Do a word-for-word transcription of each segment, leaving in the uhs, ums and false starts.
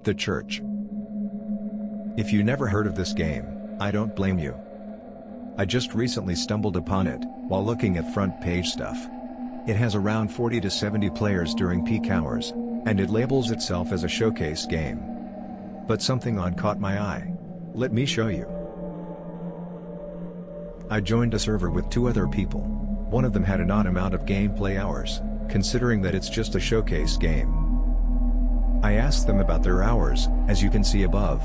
The Church. If you never heard of this game, I don't blame you. I just recently stumbled upon it, while looking at front page stuff. It has around forty to seventy players during peak hours, and it labels itself as a showcase game. But something odd caught my eye. Let me show you. I joined a server with two other people. One of them had an odd amount of gameplay hours, considering that it's just a showcase game. I asked them about their hours, as you can see above.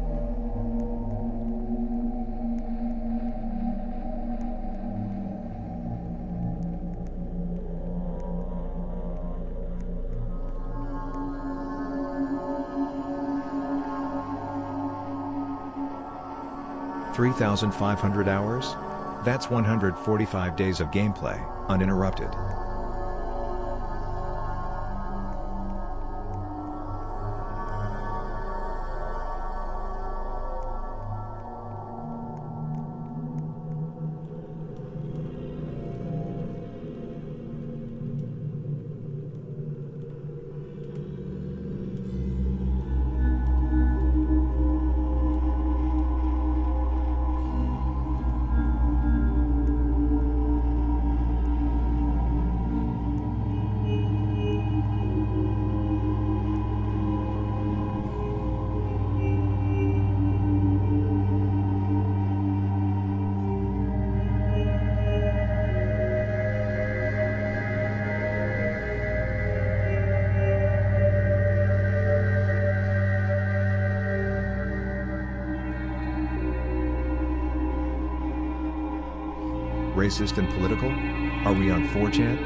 three thousand five hundred hours? That's one hundred forty-five days of gameplay, uninterrupted. Racist and political? Are we on four chan?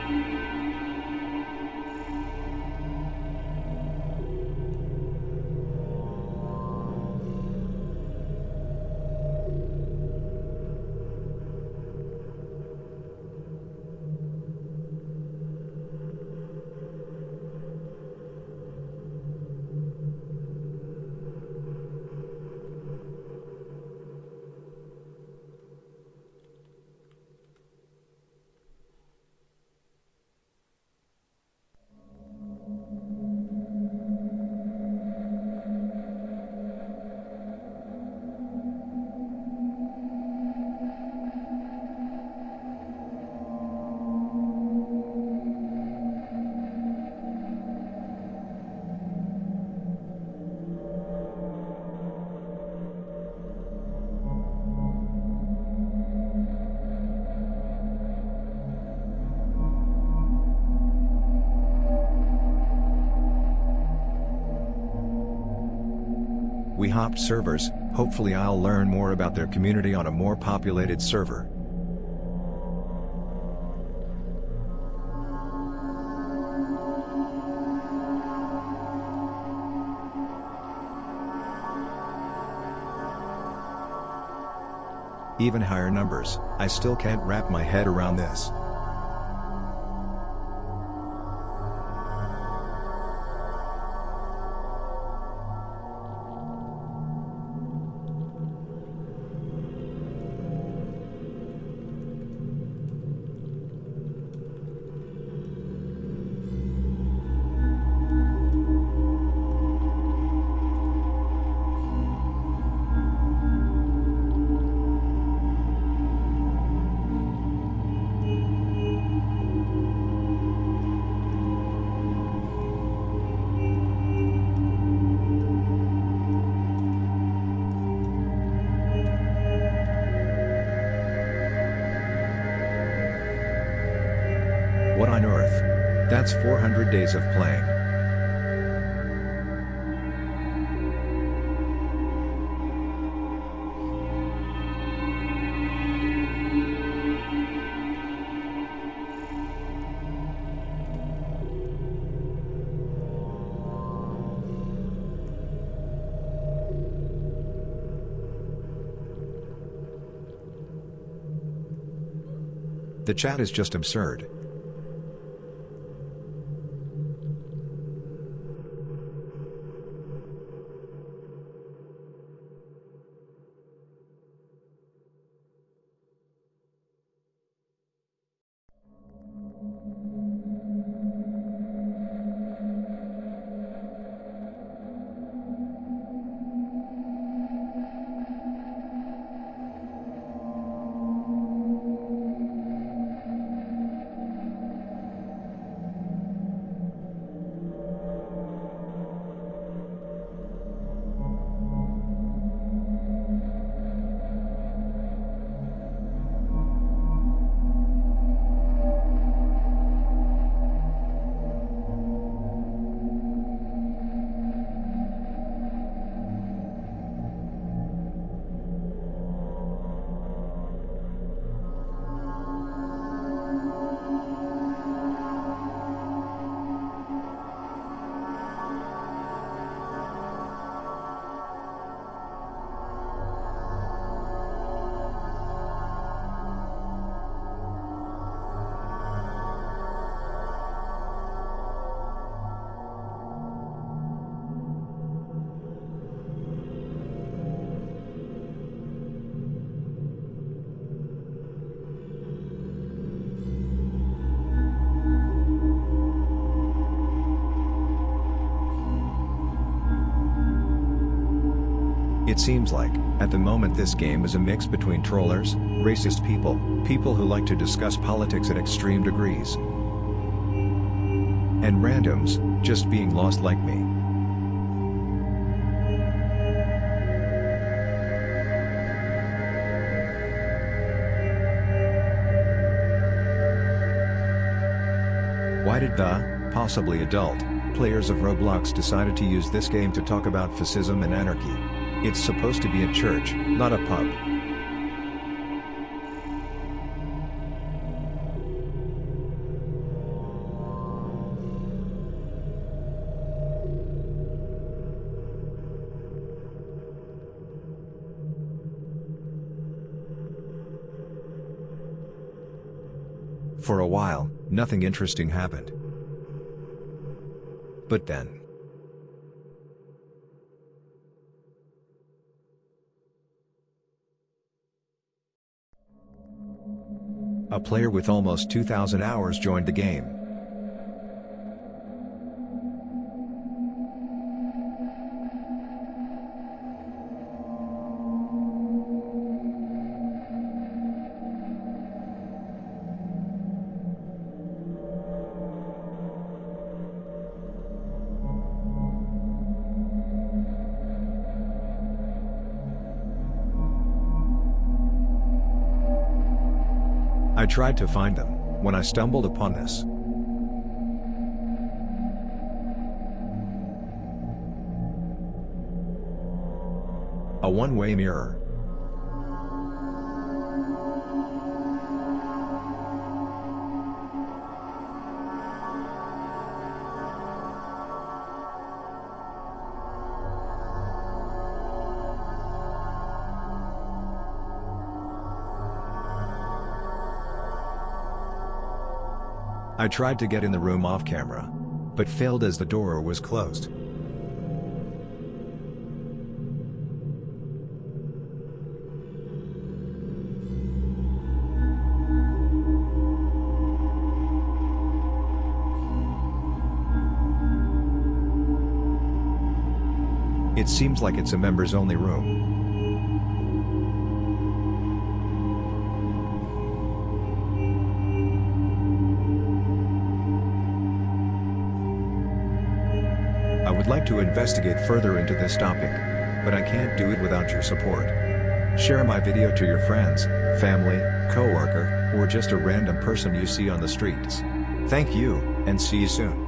We hopped servers, hopefully I'll learn more about their community on a more populated server. Even higher numbers, I still can't wrap my head around this. What on earth? That's four hundred days of playing. The chat is just absurd. It seems like, at the moment, this game is a mix between trollers, racist people, people who like to discuss politics at extreme degrees, and randoms, just being lost like me. Why did the, possibly adult, players of Roblox decided to use this game to talk about fascism and anarchy? It's supposed to be a church, not a pub. For a while, nothing interesting happened. But then, a player with almost two thousand hours joined the game. I tried to find them, when I stumbled upon this. A one-way mirror. I tried to get in the room off camera, but failed as the door was closed. It seems like it's a members-only room. I would like to investigate further into this topic, but I can't do it without your support. Share my video to your friends, family, coworker, or just a random person you see on the streets. Thank you, and see you soon.